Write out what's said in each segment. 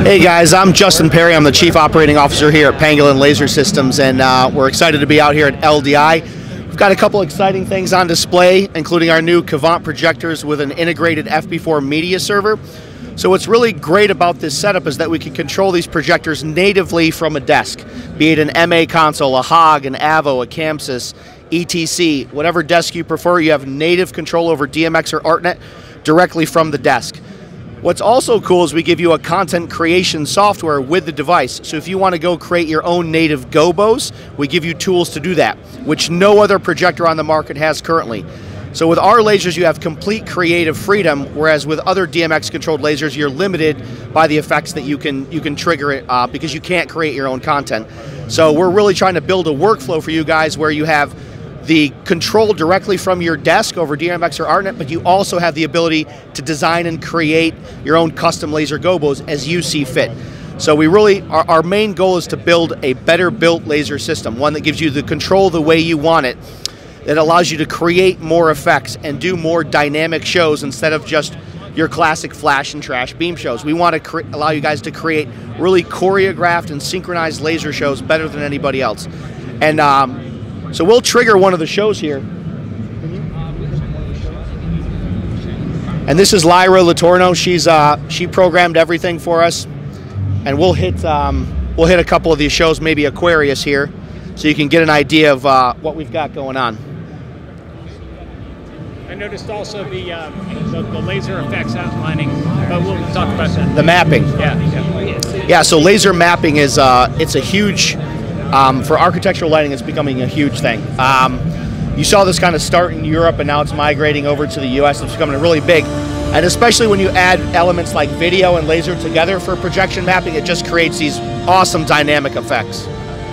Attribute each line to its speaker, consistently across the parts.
Speaker 1: Hey guys, I'm Justin Perry. I'm the Chief Operating Officer here at Pangolin Laser Systems, and we're excited to be out here at LDI. We've got a couple exciting things on display, including our new Kvant projectors with an integrated FP4 media server. So what's really great about this setup is that we can control these projectors natively from a desk, be it an MA console, a HOG, an AVO, a CAMSYS, ETC, whatever desk you prefer. You have native control over DMX or ArtNet directly from the desk. What's also cool is we give you a content creation software with the device. So if you want to go create your own native gobos, we give you tools to do that, which no other projector on the market has currently. So with our lasers, you have complete creative freedom, whereas with other DMX-controlled lasers, you're limited by the effects that you can trigger it because you can't create your own content. So we're really trying to build a workflow for you guys where you have the control directly from your desk over DMX or ArtNet, but you also have the ability to design and create your own custom laser gobos as you see fit. So we really, our main goal is to build a better built laser system, one that gives you the control the way you want it, that allows you to create more effects and do more dynamic shows instead of just your classic flash and trash beam shows. We want to allow you guys to create really choreographed and synchronized laser shows better than anybody else. And so we'll trigger one of the shows here. And this is Lyra Latorno. She programmed everything for us. And we'll hit a couple of these shows, maybe Aquarius here, so you can get an idea of what we've got going on.
Speaker 2: I noticed also the laser effects outlining, but we'll talk about that.
Speaker 1: The mapping.
Speaker 2: Yeah.
Speaker 1: So laser mapping is it's a huge, for architectural lighting, it's becoming a huge thing. You saw this kind of start in Europe, and now it's migrating over to the US. It's becoming really big. And especially when you add elements like video and laser together for projection mapping, it just creates these awesome dynamic effects.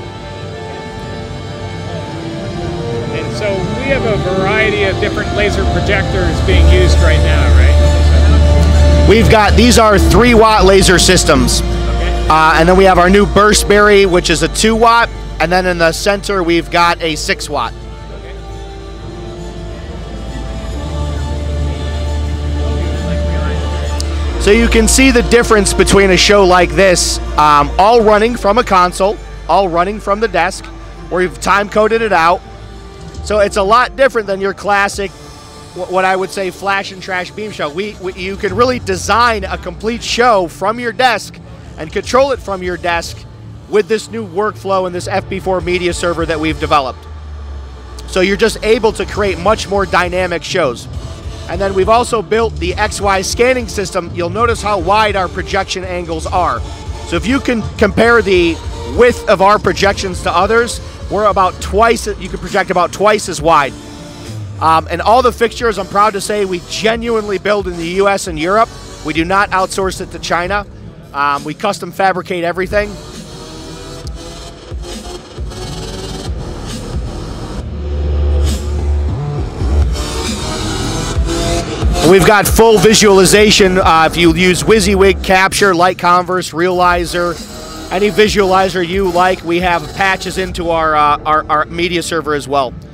Speaker 2: And so we have a variety of different laser projectors being used right now, right?
Speaker 1: We've got, these are 3-watt laser systems. And then we have our new Burstberry, which is a 2-watt, and then in the center we've got a 6-watt. So you can see the difference between a show like this, all running from a console, all running from the desk, where we've time-coded it out. So it's a lot different than your classic, what I would say, flash and trash beam show. You can really design a complete show from your desk and control it from your desk with this new workflow and this FP4 media server that we've developed. So you're just able to create much more dynamic shows. And then we've also built the XY scanning system. You'll notice how wide our projection angles are. So if you can compare the width of our projections to others, we're about twice, you can project about twice as wide. And all the fixtures, I'm proud to say, we genuinely build in the US and Europe. We do not outsource it to China. We custom fabricate everything. We've got full visualization. If you use WYSIWYG, Capture, Light Converse, Realizer, any visualizer you like, we have patches into our media server as well.